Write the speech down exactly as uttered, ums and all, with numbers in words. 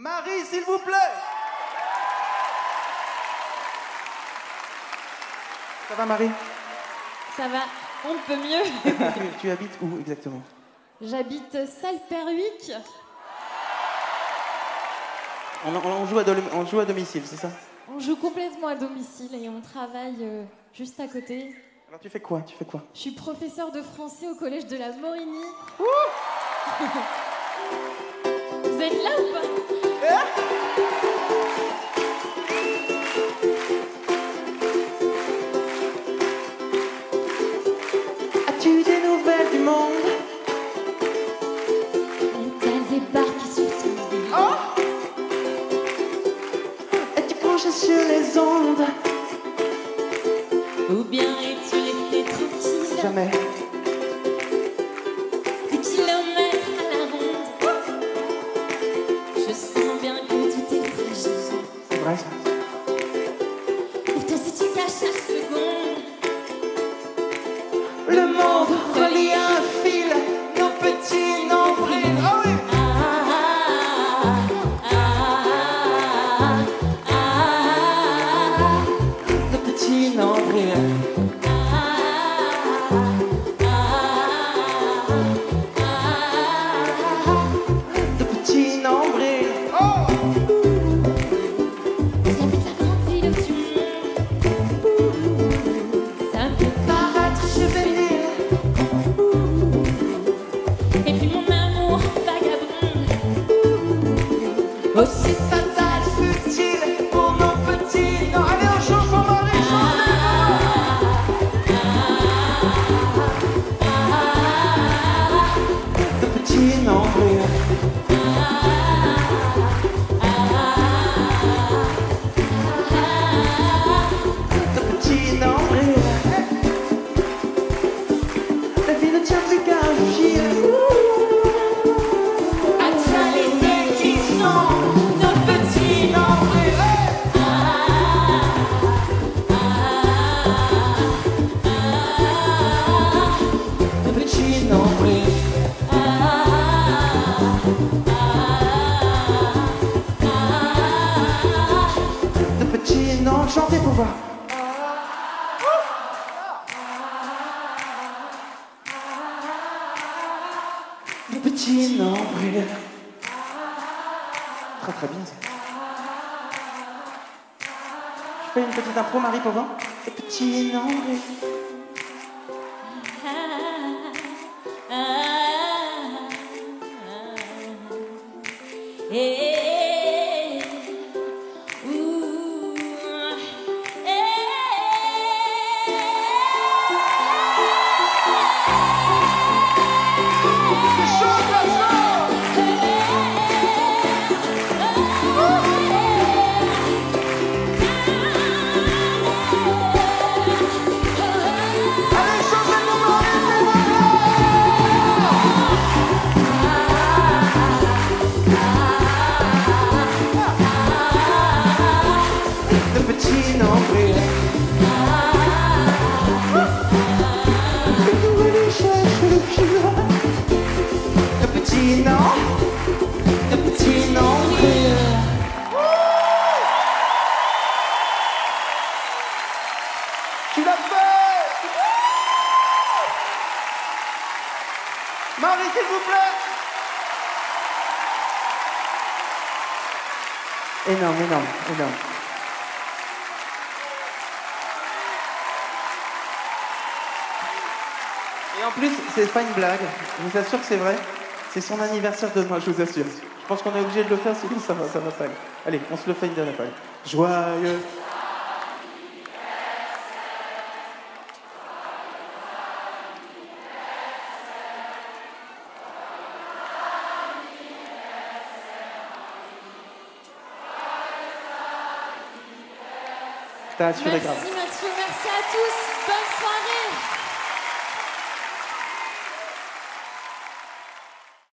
Marie, s'il vous plaît. Ça va, Marie? Ça va, on ne peut mieux. tu, tu habites où exactement? J'habite Salperwick. On, on, on, joue à on joue à domicile, c'est ça? On joue complètement à domicile et on travaille euh, juste à côté. Alors tu fais quoi? Tu fais quoi? Je suis professeure de français au collège de la Morigny. Vous êtes là ou pas? As-tu des nouvelles du monde? Est-elle débarquée sur ton lit? Oh! Es-tu penché sur les ondes? Ou bien es-tu resté tranquille? Jamais. Des kilomètres à la ronde. Je sens bien que tout est fragile. C'est vrai ça. Pourtant si tu caches chaque seconde, le monde relie à un fil nos petits nombrils. Oh oui! Nos petits nombrils. Nos petits nombrils. Oh! j'habite la grande ville du monde. Ça me peut paraître juvénile. Et puis mon amour vagabonde, aussi Fatal futile pour nos petits noms. Allez, on change pour Marie, chantez! Nos petits nombrils. Nos petits nombrils. La vie ne tient plus qu'à un fil. actualisés qui sont nos petits nombrils. Nos petits nombrils. Nos petits noms, chantez pour voir. Nos petits nombrils. Très très bien ça. Je fais une petite intro, Marie, pour voir. Nos petits nombrils. Eh, ouh, eh. Nos petits nombrils. Nous allons chercher le fil. Nos petits noms. Nos petits nombrils. Tu l'as fait! Marie, s'il vous plaît! Énorme, énorme, énorme. Et en plus, c'est pas une blague, je vous assure que c'est vrai. C'est son anniversaire demain, je vous assure. Je pense qu'on est obligé de le faire, sinon ça va, ça va pas aller. Allez, on se le fait une dernière fois. Joyeux. T'as assuré grave. Merci Mathieu, merci à tous, bonne soirée.